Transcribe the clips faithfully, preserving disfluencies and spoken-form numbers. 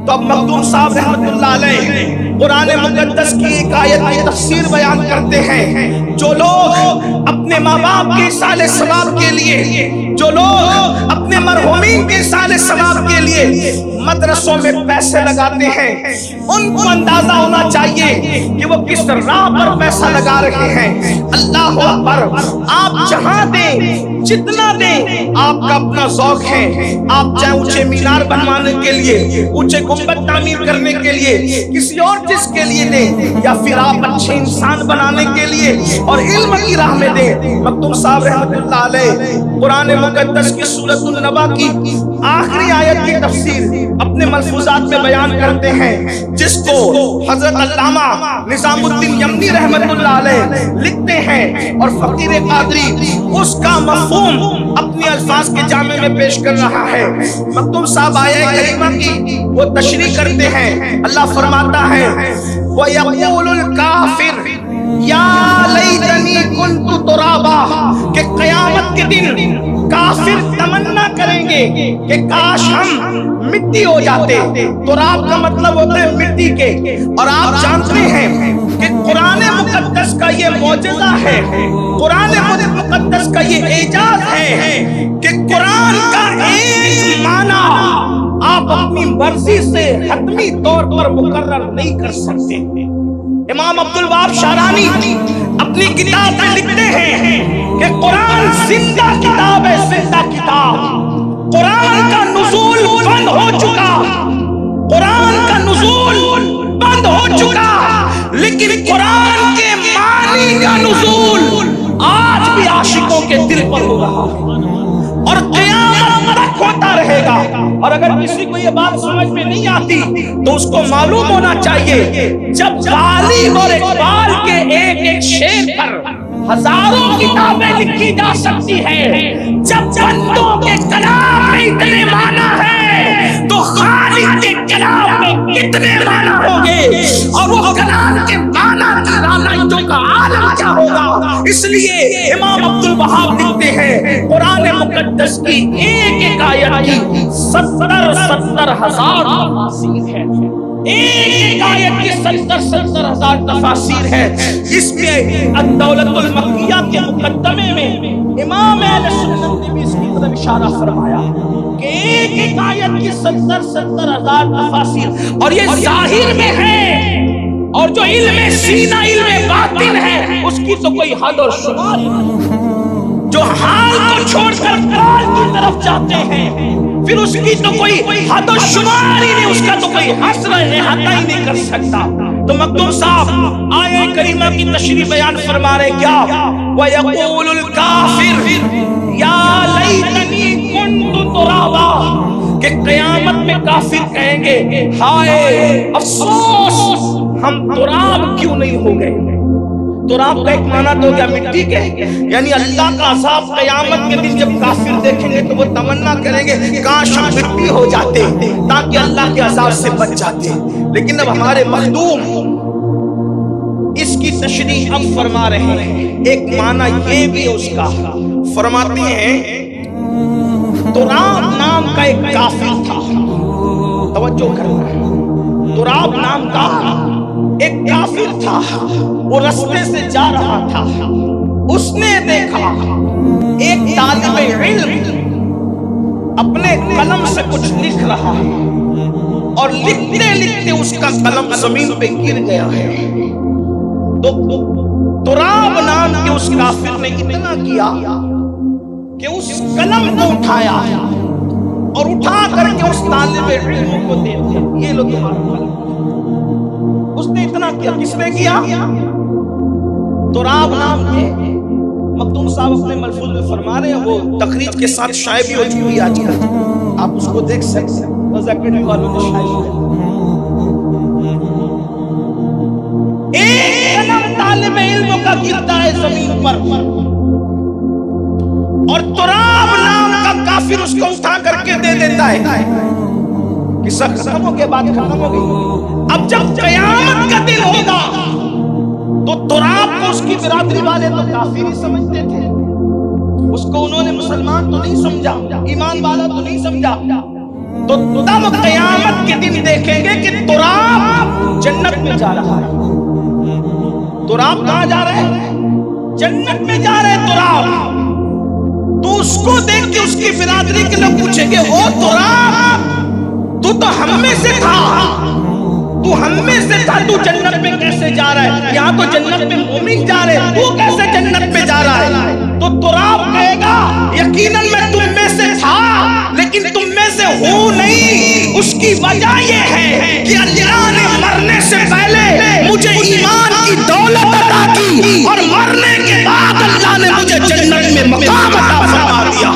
تو اب مخدوم صاحب رحمت اللہ علیہ قرآن مقدس کی ایک آیت کی تفسیر بیان کرتے ہیں. جو لوگ اپنے ماں باپ کے ایصال ثواب کے لیے، جو لوگ اپنے مرحومین کے ایصال ثواب کے لیے مدرسوں میں پیسے لگاتے ہیں، ان کو اندازہ ہونا چاہیے کہ وہ کس راہ پر پیسہ لگا رہے ہیں. اللہ اکبر. آپ جہاں دیں، جتنا دیں، آپ کا اپنا ذوق ہے. آپ چاہے اونچے مینار بنوانے کے لیے، اونچے گنبد تعمیر کرنے کے لیے، کسی اور چیز کے لیے دیں، یا پھر آپ اچھے انسان بنانے کے لیے اور علم کی راہ میں دیں. مخدوم صاحب رحمت اللہ علیہ قرآن مقدس کی سورۃ النبا کی آخری آیت کی تفسیر اپنے ملفوظات میں بیان کرتے ہیں، جس کو حضرت علامہ نظام الدین یمنی رحمت اللہ علیہ لکھتے ہیں، اور فقیر قادری اس کا مفہوم اپنے الفاظ کے جامع میں پیش کر رہا ہے. مخدوم صاحب آیہ کریمہ کی وہ تشریح کرتے ہیں. اللہ فرماتا ہے وَيَقُولُ الْكَافِرُ یا لیتنی کنت ترابا، کہ قیامت کے دن کافر تمنا کریں گے کہ کاش ہم مٹی ہو جاتے. تراب کا مطلب ہوتا ہے مٹی کے. اور آپ جانتے ہیں کہ قرآن مقدس کا یہ معجزہ ہے، قرآن مقدس کا یہ اعجاز ہے کہ قرآن کا ایک معنی آپ اپنی مرضی سے حتمی طور پر مقرر نہیں کر سکتے. امام عبدالوہاب شعرانی اپنی کتاب میں لکھتے ہیں کہ قرآن زندہ کتاب ہے، زندہ کتاب. قرآن کا نزول بند ہو چکا، قرآن کا نزول بند ہو چکا، لیکن قرآن کے معنی کا نزول آج بھی عاشقوں کے دل پر ہو رہا ہے اور قیامت تک ہوتا رہے گا. اور اگر کسی کو یہ بات سمجھ میں نہیں آتی تو اس کو معلوم ہونا چاہیے، جب غالب اور اقبال کے ایک ایک شعر پر ہزاروں کتابیں لکھی جا سکتی ہیں، جب بندوں کے کلام میں اتنے معنی ہیں تو خالق کے کلام میں کتنے معنی ہوں گے، اور وہ کلام کے معنی کی رانائیوں کا عالم کیا ہوگا. اس لیے امام عبدالوہاب لکھتے ہیں قرآن مقدس کی ایک ایک آیت کی ستر ستر ہزار تفاسیر ہے، ایک ایک آیت کی ستر ستر ہزار تفاسیر ہے. اس میں الدولۃ المکیہ کے مقدمے میں امام اہل سنت نے بھی اس کی طرف اشارہ فرمایا کہ ایک ایک آیت کی ستر ستر ہزار تفاسیر، اور یہ ظاہر میں ہے. اور جو علم سینہ علم باطن ہے اس کی تو کوئی حد اور شمار نہیں. جو حال کو چھوڑ کر قال کی طرف جاتے ہیں پھر اس کی تو کوئی حد و شمار ہی نہیں، اس کا تو کوئی حصر احاطہ ہی نہیں کر سکتا. تو مخدوم صاحب آیہ کریمہ کی تشریح بیان فرما رہے کیا، وَيَقُولُ الْكَافِرُ یا لیتنی کنت ترابا، کہ قیامت میں کافر کہیں گے ہائے افسوس ہم تراب کیوں نہیں ہو گئے. تراب کا ایک معنی تو گیا مٹی کے، یعنی اللہ کا عذاب قیامت کے دن جب کافر دیکھیں گے تو وہ تمنا کریں گے کاش ہم مٹی ہو جاتے تاکہ اللہ کے عذاب سے بچ جاتے. لیکن اب ہمارے مخدوم اس کی تشریح اب فرما رہے ہیں. ایک معنی یہ بھی اس کا فرماتے ہیں تراب نام کا ایک کافر تھا. توجہ کرنا ہے، تراب نام کا ایک کافر تھا، وہ رستے سے جا رہا تھا. اس نے دیکھا ایک طالب علم اپنے قلم سے کچھ لکھ رہا ہے اور لکھتے لکھتے اس کا قلم زمین پہ گر گیا ہے. تو تراب نام کے اس کافر نے اتنا کیا کہ اس قلم کو اٹھایا اور اٹھا کر کے اس طالب علم کو دے دیا، یہ لو تمہارا قلم. اس نے اتنا کیا. کس نے کیا؟ تراب نام کے. مخدوم صاحب اپنے ملفوظ میں فرما رہے ہیں، وہ تخریج کے ساتھ شائع بھی ہو چکی ہے آج کل، آپ اس کو دیکھ سکتے ہیں. مذاکرے والوں نے شائع ہے. ایک قلم طالب علم کا گرتا ہے زمین پر اور تراب نام کا کافر اس کو اٹھا کر کے دے دیتا ہے. قصہ ختم ہو گیا، بات ختم ہو گئی. اب جب قیامت کا دن ہوگا تو تراب کو اس کی برادری والے تو کافر ہی سمجھتے تھے، اس کو انہوں نے مسلمان تو نہیں سمجھا، ایمان والا تو نہیں سمجھا. تو تب قیامت کے دن دیکھیں جا رہا ہے؟ تراب کہاں جا رہے ہیں؟ جنت میں جا رہے ہیں تراب۔ تو اس کو دیکھ کے اس کی برادری کے لوگ پوچھیں گے او تراب تو تو ہم میں سے تھا، تو ہم میں سے تھا، تو جنت میں کیسے جا رہا ہے؟ یہاں تو جنت میں مومن جا رہے ہیں، تو کیسے جنت میں جا رہا ہے؟ تو تراب کہے گا یقیناً میں تم میں سے تھا لیکن تم میں سے ہوں نہیں۔ اس کی وجہ یہ ہے کہ اللہ نے مرنے سے پہلے مجھے ایمان کی دولت عطا کی اور مرنے کے بعد اللہ نے مجھے جنت میں مقام عطا فرما دیا۔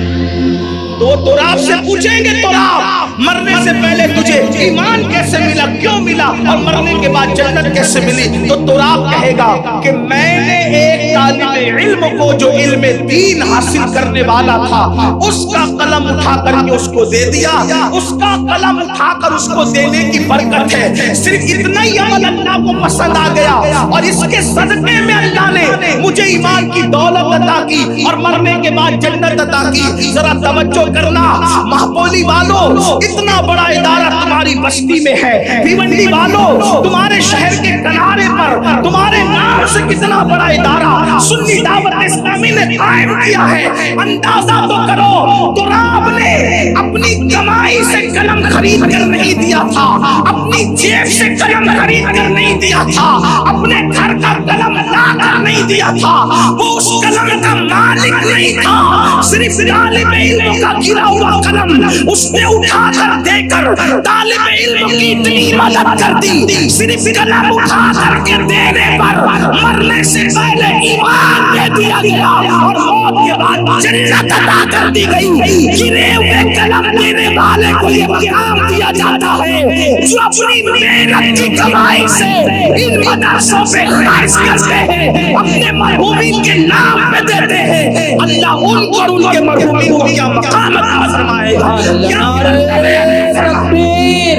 تو تراب سے پوچھیں گے تراب مرنے سے پہلے تجھے ایمان کیسے ملا، کیوں ملا، اور مرنے کے بعد جنت کیسے ملی؟ تو تراب کہے گا کہ میں نے ایک طالب علم کو جو علم دین حاصل کرنے والا تھا اس کا قلم اٹھا کر کے اس کو دے دیا، اس کا قلم اٹھا کر اس کو دینے کی برکت ہے۔ صرف اتنا ہی عمل اللہ کو پسند آ گیا اور اس کے صدقے میں اللہ نے مجھے ایمان کی دولت عطا کی اور مرنے کے بعد جنت عطا کی۔ ذرا توجہ کرنا محبولی والوں، اتنا بڑا ادارہ تمہاری بستی میں ہے، بھیونڈی والوں تمہارے شہر کے کنارے پر تمہارے نام سے کتنا بڑا ادارہ سنی دعوت اسلامی نے قائم کیا ہے۔ اندازہ تو کرو تراب نے اپنی کمائی سے قلم خرید کر نہیں دیا تھا، اپنی جیب سے قلم خرید کر نہیں دیا تھا، اپنے گھر کا قلم لا کر نہیں دیا تھا، وہ اس قلم کا مالک نہیں تھا، صرف طالب علم کا گرا ہوا قلم اس نے اٹھا کر دے کر طالب علم کی اتنی مدد کر دی، صرف قلم اٹھا کر کے دینے پر مرنے سے پہلے ایمان دے دیا گیا اور موت کے بعد جنت عطا کر دی گئی۔ گرے ہوئے قلم دینے والے کو یہ پیغام دیا جاتا ہے جو اپنی محنت کی کمائی سے ان مدرسوں پہ خرچ کرتے ہیں، اپنے مرحومین کے نام پہ دیتے ہیں، اللہ ان کو ان کے مرحومین کو یہ مقام عطا فرمائے گا۔ نعرہ تکبیر،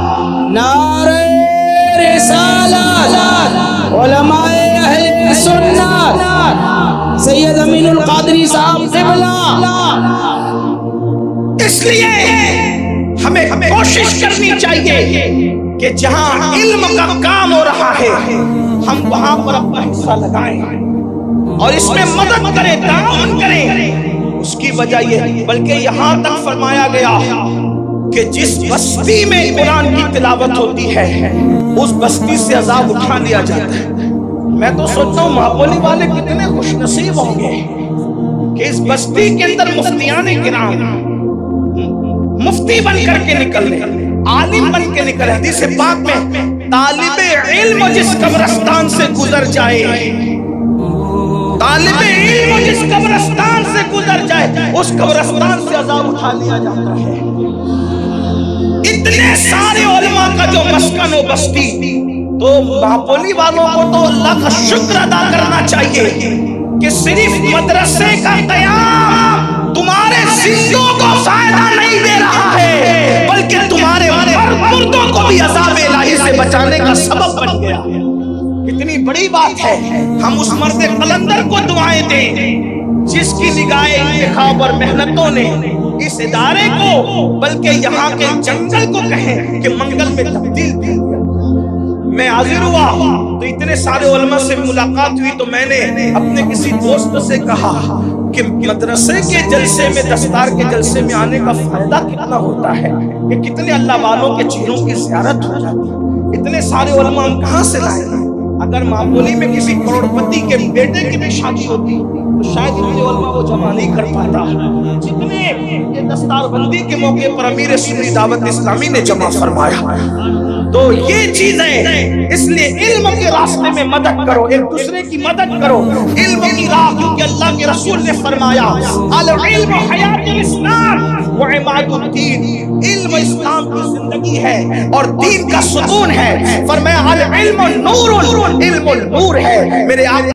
نعرہ رسالت، علماء اہل سنت، سید امین القادری صاحب قبلہ۔ اس لیے ہمیں کوشش کرنی چاہیے کہ جہاں علم کا کام ہو رہا ہے ہم وہاں پر اپنا حصہ لگائیں اور اس میں مدد کریں، تعاون کریں۔ اس کی وجہ یہ بلکہ یہاں تک فرمایا گیا کہ جس بستی میں قرآن کی تلاوت ہوتی ہے اس بستی سے عذاب اٹھا لیا جاتا ہے۔ میں تو سوچتا ہوں محبولی والے کتنے خوش نصیب ہوں گے کہ اس بستی کے اندر مفتیان کرام مفتی بن کر کے نکل لیں، عالم بن کے نکل۔ حدیث پاک میں طالب علم جس قبرستان سے گزر جائے، طالب علم جس قبرستان سے گزر جائے اس قبرستان سے عذاب اٹھا لیا جاتا ہے۔ اتنے سارے علماء کا جو مسکن و بستی، تو محبولی والوں کو تو اللہ کا شکر ادا کرنا چاہیے کہ صرف مدرسے کا قیام تمہارے زندوں کو فائدہ نہیں دے رہا ہے بلکہ تمہارے مردوں کو بھی عذاب الہی سے بچانے کا سبب بن گیا۔ اتنی بڑی بات ہے، ہم اس مرد قلندر کو دعائیں دیں جس کی نگاہ انتخاب اور محنتوں نے اس ادارے کو بلکہ یہاں کے جنگل کو کہیں کہ منگل میں تبدیل کر دیا۔ میں حاضر ہوا تو اتنے سارے علماء سے ملاقات ہوئی تو میں نے اپنے کسی دوست سے کہا کہ مدرسے کے جلسے میں، دستار کے جلسے میں آنے کا فائدہ کتنا ہوتا ہے، کہ کتنے اللہ والوں کے چہروں کی زیارت ہو جاتی ہے۔ اتنے سارے علماء ہم کہاں سے لائیں؟ اگر معمولی میں کسی کروڑپتی کے بیٹے کی بھی شادی ہوتی تو شاید اتنے علماء وہ جمع نہیں کر پاتا جتنے یہ دستار بندی کے موقع پر امیر سنی دعوت اسلامی نے جمع فرمایا۔ تو یہ چیزیں اس لیے علم کے راستے میں مدد کرو، ایک دوسرے کی مدد کرو، علم کی راہ، کیونکہ اللہ کے رسول نے فرمایا العلم حیات الاسلام وعماد الدین، علم اسلام کی زندگی ہے اور دین کا ستون ہے۔ فرمایا العلم نور، علم النور ہے۔ میرے